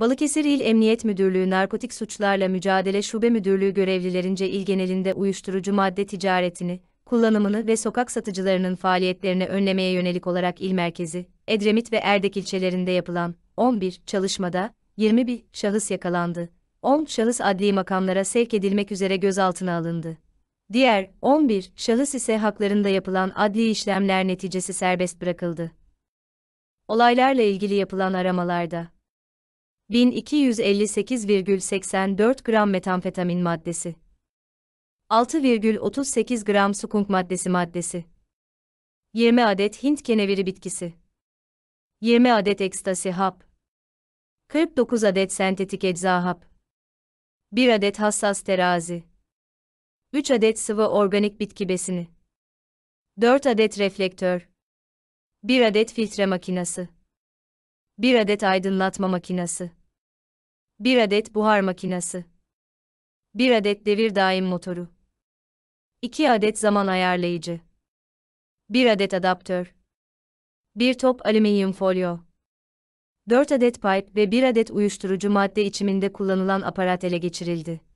Balıkesir İl Emniyet Müdürlüğü Narkotik Suçlarla Mücadele Şube Müdürlüğü görevlilerince il genelinde uyuşturucu madde ticaretini, kullanımını ve sokak satıcılarının faaliyetlerini önlemeye yönelik olarak il merkezi, Edremit ve Erdek ilçelerinde yapılan 11 çalışmada 21 şahıs yakalandı. 10 şahıs adli makamlara sevk edilmek üzere gözaltına alındı. Diğer 11 şahıs ise haklarında yapılan adli işlemler neticesi serbest bırakıldı. Olaylarla ilgili yapılan aramalarda 1258,84 gram metamfetamin maddesi, 6,38 gram skunk maddesi, 20 adet Hint keneviri bitkisi, 20 adet ekstasi hap, 49 adet sentetik ecza hap, 1 adet hassas terazi, 3 adet sıvı organik bitki besini, 4 adet reflektör, 1 adet filtre makinası, 1 adet aydınlatma makinası, 1 adet buhar makinası, 1 adet devir daim motoru, 2 adet zaman ayarlayıcı, 1 adet adaptör, 1 top alüminyum folyo, 4 adet pipe ve 1 adet uyuşturucu madde içiminde kullanılan aparat ele geçirildi.